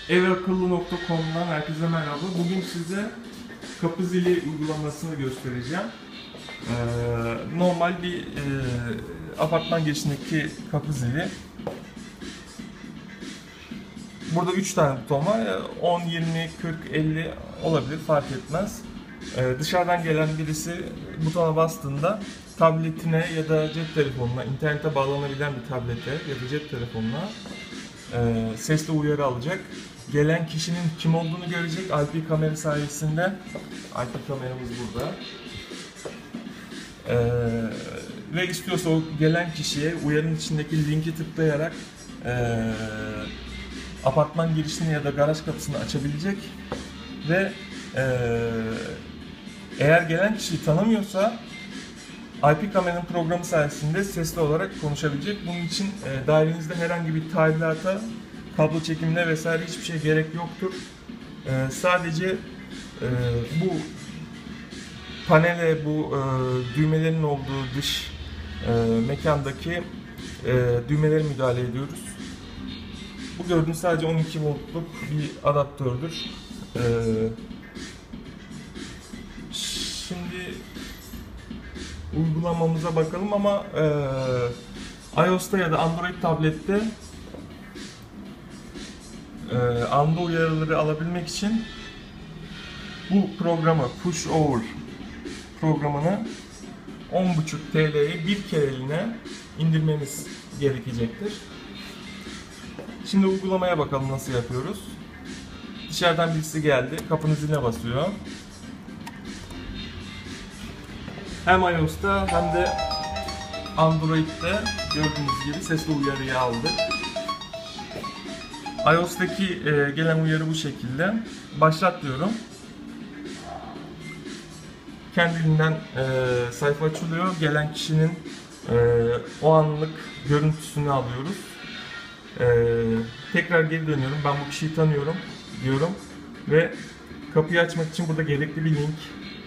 Evakıllı.com'dan herkese merhaba. Bugün size kapı zili uygulamasını göstereceğim. Normal bir apartman girişindeki kapı zili. Burada 3 tane buton var. 10, 20, 40, 50 olabilir, fark etmez. Dışarıdan gelen birisi butona bastığında tabletine ya da cep telefonuna, internete bağlanabilen bir tablete ya da cep telefonuna sesli uyarı alacak. Gelen kişinin kim olduğunu görecek IP kamera sayesinde. IP kameramız burada. Ve istiyorsa o gelen kişiye uyarının içindeki linki tıklayarak apartman girişini ya da garaj kapısını açabilecek ve eğer gelen kişiyi tanımıyorsa IP kameranın programı sayesinde sesli olarak konuşabilecek. Bunun için dairenizde herhangi bir tadilata, kablo çekimine vesaire hiçbir şey gerek yoktur. Sadece bu panele, bu düğmelerin olduğu dış mekandaki düğmelere müdahale ediyoruz. Bu gördüğünüz sadece 12 voltluk bir adaptördür. Şimdi uygulamamıza bakalım ama iOS'ta ya da Android tablette anda uyarıları alabilmek için bu programı, Push Over programını 10.5 TL'ye bir kereliğine indirmeniz gerekecektir. Şimdi uygulamaya bakalım nasıl yapıyoruz. Dışarıdan birisi geldi, kapının ziline basıyor. Hem iOS'ta hem de Android'de gördüğünüz gibi sesli uyarıyı aldık. iOS'taki gelen uyarı bu şekilde. Başlat diyorum. Kendiliğinden sayfa açılıyor. Gelen kişinin o anlık görüntüsünü alıyoruz. Tekrar geri dönüyorum. Ben bu kişiyi tanıyorum diyorum. Ve kapıyı açmak için burada gerekli bir link.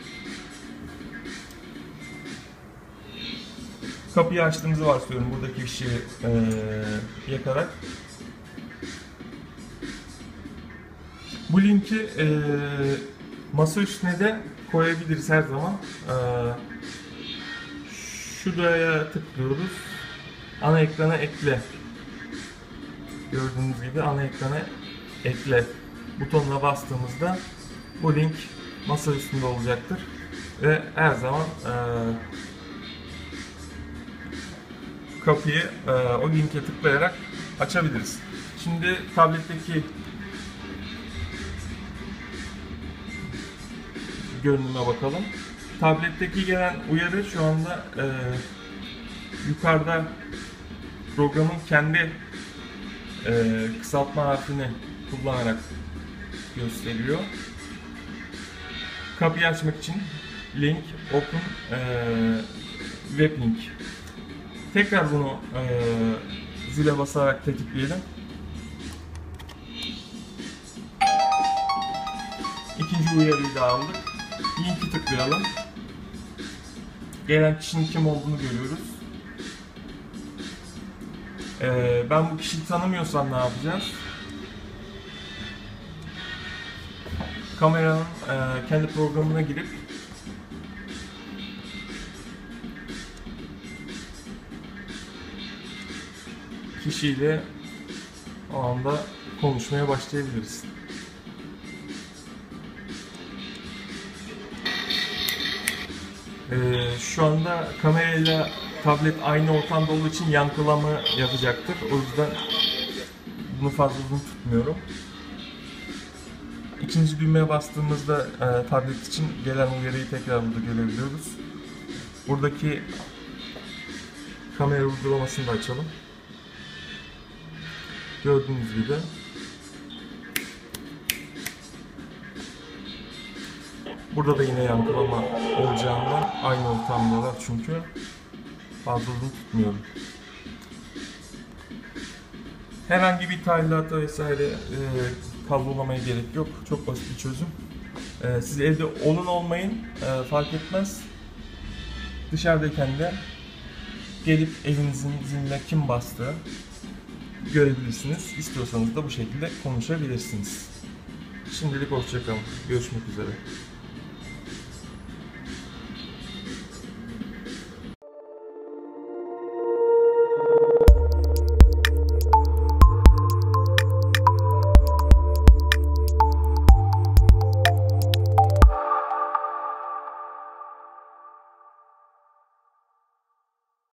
Kapıyı açtığımızı varsayıyorum buradaki kişiyi yakarak. Bu linki masa üstüne de koyabiliriz her zaman. Şuraya tıklıyoruz. Ana ekrana ekle. Gördüğünüz gibi ana ekrana ekle butonuna bastığımızda bu link masa üstünde olacaktır. Ve her zaman kapıyı o linke tıklayarak açabiliriz. Şimdi tabletteki görünüme bakalım. Tabletteki gelen uyarı şu anda yukarıda programın kendi kısaltma harfini kullanarak gösteriyor. Kapıyı açmak için link, open, web link. Tekrar bunu zile basarak tetikleyelim. İkinci uyarıyı da aldık. Linki tıklayalım. Gelen kişinin kim olduğunu görüyoruz. Ben bu kişiyi tanımıyorsam ne yapacağız? Kameranın kendi programına girip kişiyle o anda konuşmaya başlayabiliriz. Şu anda kamerayla tablet aynı ortamda olduğu için yankılama yapacaktır. O yüzden bunu fazla uzun tutmuyorum. İkinci düğmeye bastığımızda tablet için gelen uyarıyı tekrar burada görebiliyoruz. Buradaki kamera uygulamasını da açalım. Gördüğünüz gibi burada da yine yankılama olacağından aynı ortamdalar çünkü fazla uzun tutmuyorum. Herhangi bir tadilata vesaire kablolamaya gerek yok. Çok basit bir çözüm. Siz evde olun olmayın fark etmez. Dışarıdayken de gelip evinizin ziline kim bastığı görebilirsiniz. İstiyorsanız da bu şekilde konuşabilirsiniz. Şimdilik hoşça kalın. Görüşmek üzere.